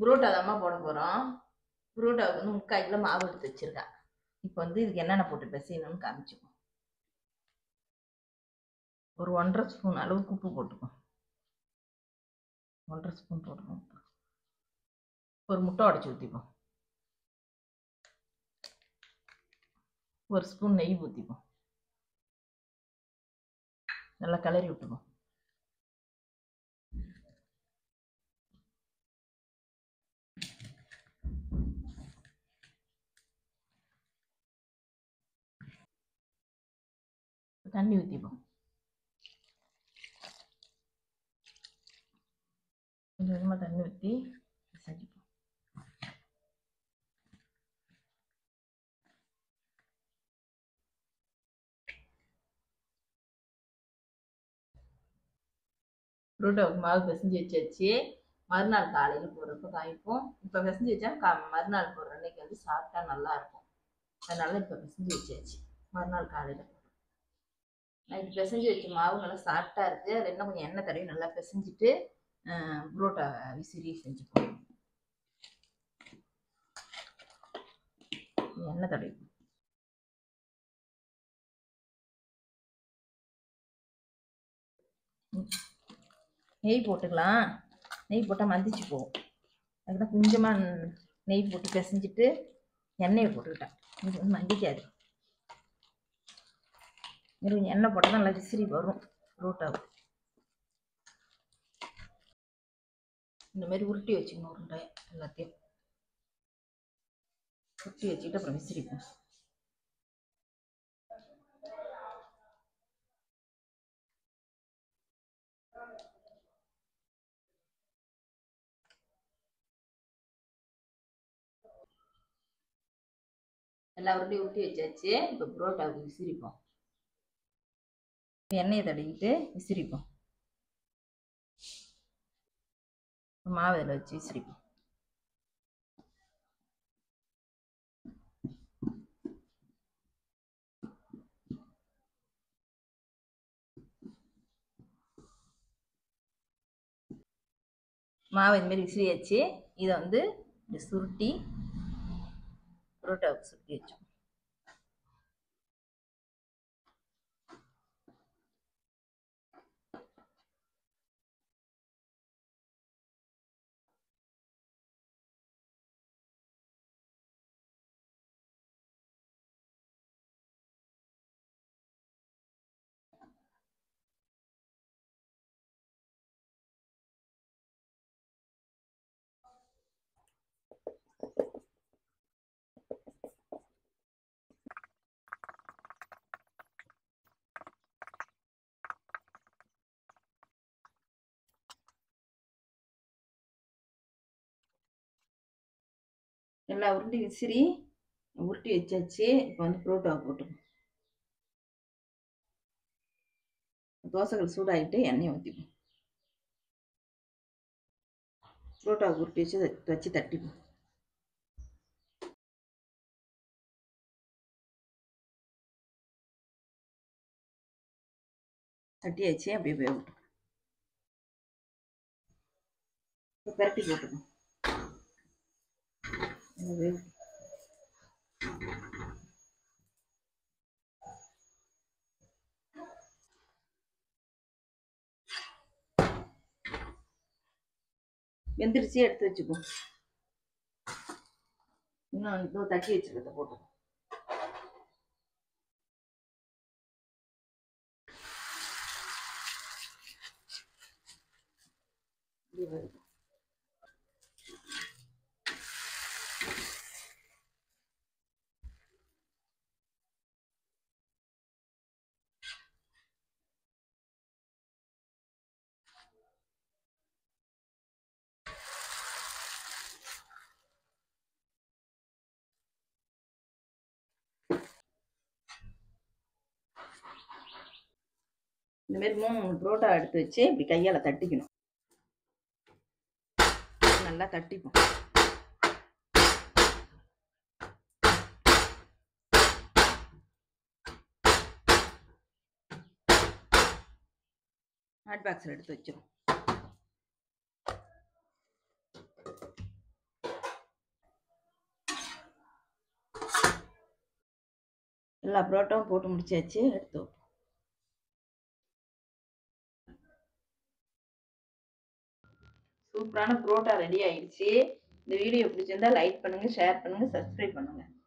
புரோட்டா தான் போட போகிறோம். புரோட்டாவுக்கு வந்து 3/4 கிலோ மாவு எடுத்து வச்சுருக்கேன். இப்போ வந்து இதுக்கு என்னென்ன போட்டு பிசையணும்னு காமிச்சுப்போம். ஒரு 1½ ஸ்பூன் அளவுக்கு உப்பு போட்டுப்போம். 1½ ஸ்பூன் போட்டுப்போம். ஒரு முட்டை உடச்சி ஊற்றிப்போம். ஒரு ஸ்பூன் நெய் ஊற்றிப்போம். நல்லா கிளறி விட்டுப்போம். தண்ணி ஊற்றிப்போம். கொஞ்சம் கொஞ்சமாக தண்ணி ஊற்றி பிசைஞ்சிப்போம். புரோட்டாவுக்கு மாவு பிசைஞ்சு வச்சாச்சு. மறுநாள் காலையில் போடுறப்ப காய்ப்போம். இப்போ பிசைஞ்சு வச்சா மறுநாள் போடுற அன்னைக்கு வந்து சாப்பிட்டா நல்லாயிருக்கும். அதனால இப்போ பிசைஞ்சு வச்சாச்சு. மறுநாள் காலையில் நான் இது பிசைஞ்சு வச்ச மாவு நல்லா சாஃப்டாக இருக்குது. அதில் இன்னும் கொஞ்சம் எண்ணெய் தடவி நல்லா பிசைஞ்சிட்டு புரோட்டா விசிறி செஞ்சுப்போம். எண்ணெய் தடவி நெய் போட்டுக்கலாம். நெய் போட்டால் மந்திச்சு போகும். அதுதான் கொஞ்சமாக நெய் போட்டு பிசைஞ்சிட்டு எண்ணெயை போட்டுக்கிட்டேன். இது வந்து மந்திக்காது. கொஞ்சம் எண்ணெய் போட்டால் நல்லா விசிறி வரும் புரோட்டாவுக்கு. இந்த மாதிரி உருட்டி வச்சுக்கணும். உருண்டை எல்லாத்தையும் உருட்டி வச்சுக்கிட்டு அப்புறம் விசிறிப்போம். எல்லா உருண்டையும் உருட்டி வச்சாச்சு. இப்போ புரோட்டாவுக்கு விசிறிப்போம். எண்ணெயை தடவிட்டு விசிறிப்போம். மாவு இதில் வச்சு விசிறிப்போம். மாவு இதுமாரி விசிறியாச்சு. இதை வந்து இப்படி சுருட்டி புரோட்டாவுக்கு சுருட்டி வச்சோம். எல்லா உருண்டி விசிறி உருட்டி வச்சாச்சு. இப்போ வந்து புரோட்டாவை போட்டுப்போம். தோசைகள் சூடாகிட்டு எண்ணெயை ஊற்றிப்போம். புரோட்டாவை உருட்டி வச்சு தட்டிப்போம். தட்டியாச்சு. அப்படியே வேகட்டும். இப்போ பரட்டி போட்டுப்போம். வெந்திரிச்சு எடுத்து வச்சுப்போம். இன்னும் இதோ தட்டி வச்சுக்கிறத போட்டுப்போம். இந்த மாதிரி 3 புரோட்டா எடுத்து வச்சு இப்படி கையால் தட்டிக்கணும். நல்லா தட்டிப்போம். ஹாட் பாக்ஸில் எடுத்து வச்சிடும். எல்லா புரோட்டாவும் போட்டு முடிச்சாச்சு. எடுத்து வைப்போம். சூப்பரான புரோட்டா ரெடி ஆயிடுச்சு. இந்த வீடியோ பிடிச்சிருந்தா லைக் பண்ணுங்க, ஷேர் பண்ணுங்க, சப்ஸ்கிரைப் பண்ணுங்க.